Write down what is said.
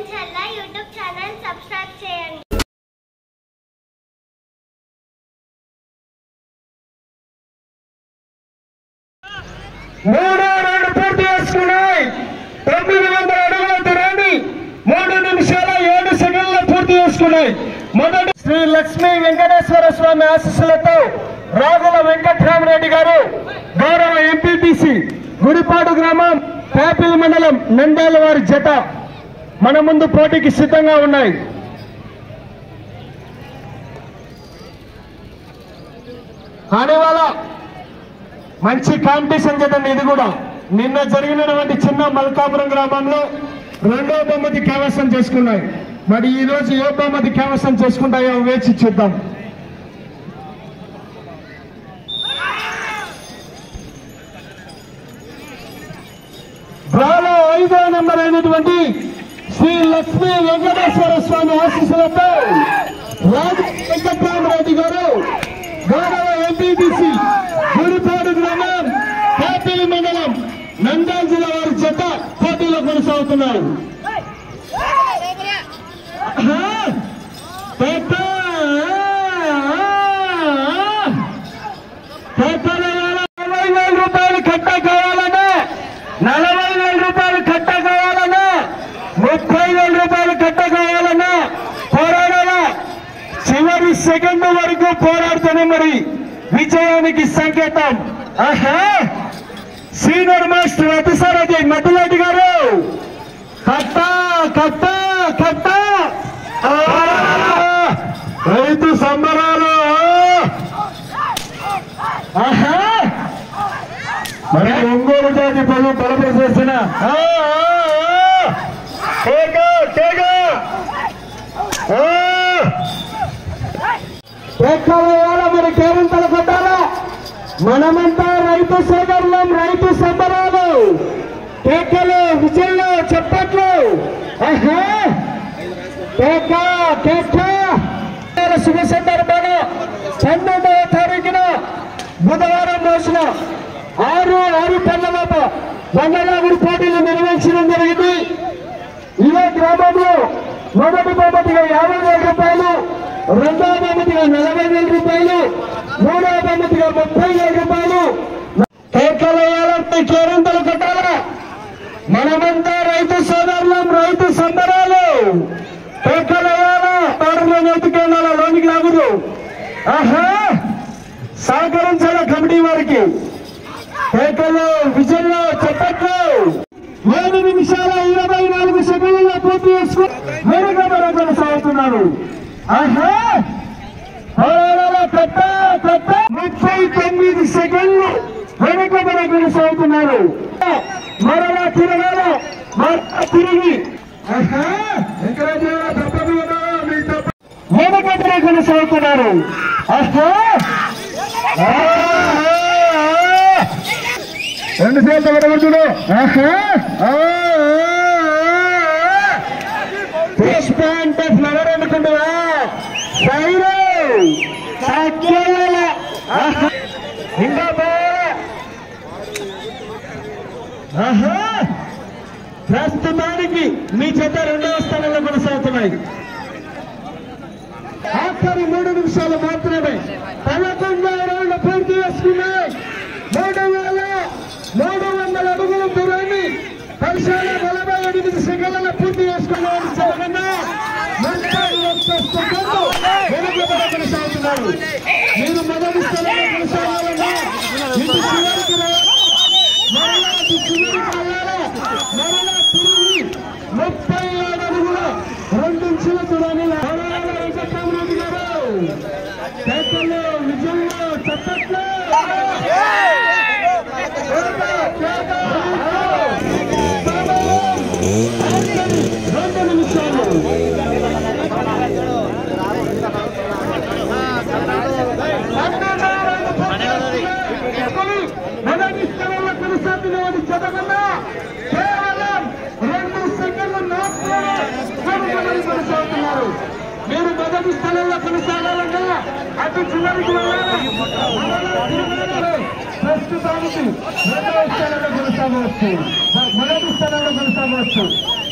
Channel YouTube channel subscribe చేయండి. పూర్తి చేసుకున్నాయి. 900 అడుగుల దూరాన్ని 3 నిమిషాల 7 సెకండ్లు పూర్తి చేసుకున్నాయి. మొదటి శ్రీ లక్ష్మీ వెంకటేశ్వర స్వామి ఆశీస్సులతో రాగుల వెంకట్రామరెడ్డి గారు గౌరవ ఎంపీటీసీ గుడిపాడు గ్రామం పేపిల్ మండలం నంద్యాల వారి జత మన ముందు పోటీకి సిద్ధంగా ఉన్నాయి. ఆడేవాళ్ళ మంచి కాంపిటీషన్ కదండి ఇది కూడా. నిన్న జరిగినటువంటి చిన్న మల్కాపురం గ్రామంలో 2వ బహుమతి కైవసం చేసుకున్నాయి. మరి ఈ రోజు ఏ బహుమతి కైవసం చేసుకుంటాయో వేచి చూద్దాం. డ్రాలో 5వ నెంబర్ అయినటువంటి శ్రీ లక్ష్మీ వెంకటేశ్వర స్వామి ఆశీస్సులతో రాజు వెంకట్రామరెడ్డి గారు గౌరవ ఎంపీటీసీ గుడిపాడు గ్రామం పేపిల్ మండలం నంద్యాల జిల్లా వారి జత పోటీలో కొనసాగుతున్నారు. రూపాయలు కట్ట కావాలన్నా 40,000 రూపాయలు కట్ట కావాలన్నా 30,000 రూపాయలు కట్ట కావాలన్నా పోరాడాలా. చివరి సెకండ్ వరకు పోరాడుతూనే మరి విజయానికి సంకేతం. సీనియర్ మాస్టర్ అతిసారథి మద్దిరెడ్డి గారు కట్ట కట్ట కట్ట రైతు సంబరాలు. మరి ఒంగోలు జాతి పనులు బలపడి చేసిన మరి కేరింతలు కొట్టాలా. మనమంతా రైతు సోదరులం, రైతు సంబరాలు, కేకలు, విజయంలో చెప్పట్లు. శుభ సందర్భాన 12వ తారీఖున బుధవారం రోజున 6 పళ్ళ బండలాగుడి పోటీలు నిర్వహించడం జరిగింది. ఇదే గ్రామంలో మొదటి బహుమతిగా 50,000 రూపాయలు, 2వ బహుమతిగా 40,000 రూపాయలు, 3వ బహుమతిగా 30,000 రూపాయలు. కేకలయాలంటే కేరింతలు కట్టాలా. మనమంతా రైతు సోదరులం, రైతు సంబరాలు, కేకలయాలా. పాడలో ఎత్తుకెళ్ళాలా, లోనికి రాకూడదు. సహకరించాల కమిటీ వారికి. కేకలు, విజయంలో చెప్పట్లు. 7 నిమిషాల 24 సెకండ్లలో పూర్తి చేసుకుని వెనుకబడ కొనసాగుతున్నారు. 39 సెకండ్లు వెనుకబడ కొనసాగుతున్నారు. మరలా తిరగాల, తిరిగి వెనుకబడ కొనసాగుతున్నారు. రెండు సేపు పడగొట్టుడు. పుష్ప అంటే ఫ్లవర్ అనుకుంటున్నా. ఇంకా ప్రస్తుతానికి మీ చేత 2వ స్థానంలో కొనసాగుతున్నాయి. ఆఖరి 3 నిమిషాలు మాత్రమే. 11వ రౌండ్ పూర్తి చేసుకున్నాయి. 3,300 అడుగుల దూరాన్ని 10:48 సెకండ్ల పూర్తి చేసుకున్నారు. 31 సెకండ్లు వెనుకబడి కొనసాగుతున్నారు. మీరు మొదటి స్థానంలో కొనసాగాలన్నా ఇటు చివరికి మరలా ఇటు చివరికి వెళ్ళాలా. మరలా తిరిగి 37 అడుగుల 2 ఇంచుల దూరాన్ని వెంకట్రామరెడ్డి గారు చేతుల్లో విజయంలో చెప్పట్లు. 2 నిమిషాలు. మొదటి స్థానంలో కొనసాగుతున్న చదవన్నా కేవలం 2 సెకండ్లు మాత్రమే కొనసాగుతున్నారు. మీరు మొదటి స్థానంలో కొనసాగాలన్నా అటు చివరికి వెళ్ళాలి. ప్రస్తుతానికి 2వ స్థానంలో కొనసాగవచ్చు, మొదటి స్థానంలో కొనసాగవచ్చు.